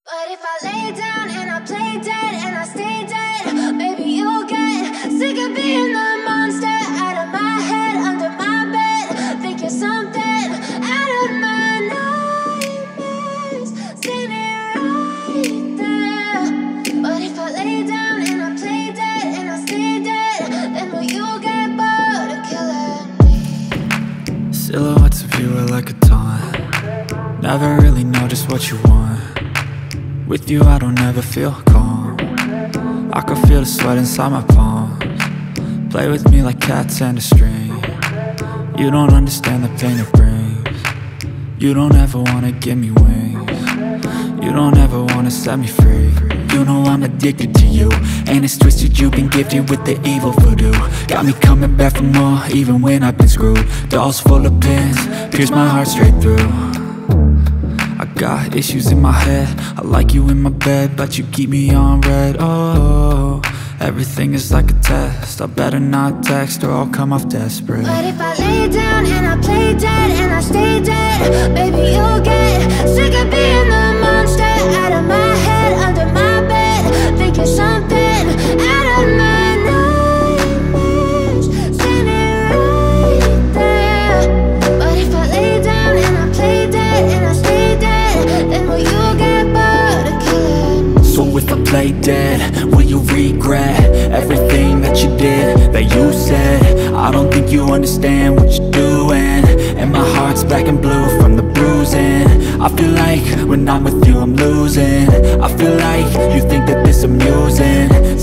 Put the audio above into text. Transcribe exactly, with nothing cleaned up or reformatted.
But if I lay down and I play dead and I stay dead, maybe you'll get sick of being the monster out of my head, under my bed. Think you're something out of my nightmares, standing right there. But if I lay down and I play dead and I stay dead, then will you get bored of killing me? Silhouettes of you are like a taunt. Never really know just what you want. With you I don't ever feel calm. I can feel the sweat inside my palms. Play with me like cats and a string. You don't understand the pain it brings. You don't ever wanna give me wings. You don't ever wanna set me free. You know I'm addicted to you, and it's twisted, you've been gifted with the evil voodoo. Got me coming back for more, even when I've been screwed. Dolls full of pins, pierce my heart straight through. I got issues in my head, I like you in my bed, but you keep me on red. Oh, everything is like a test, I better not text or I'll come off desperate. But if I lay down and I play dead and I stay dead, maybe you'll get sick of being the monster out of my head, under my bed. Think you're something out of my nightmares, standing right there. But if I lay down and I play dead and I stay dead, then will you get bored of killing me? So if I play dead, will you regret everything that you did, that you said? I don't think you understand what you're doing, and my heart's black and blue from the bruising. I feel like when I'm with you I'm losing. I feel like you think that this amusing.